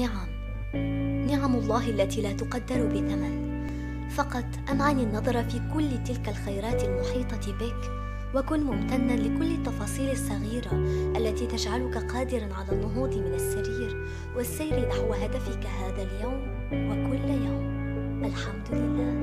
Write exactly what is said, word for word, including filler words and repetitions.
نعم، نعم الله التي لا تقدر بثمن. فقط أمعن النظر في كل تلك الخيرات المحيطة بك، وكن ممتناً لكل التفاصيل الصغيرة التي تجعلك قادراً على النهوض من السرير والسير نحو هدفك هذا اليوم وكل يوم. الحمد لله.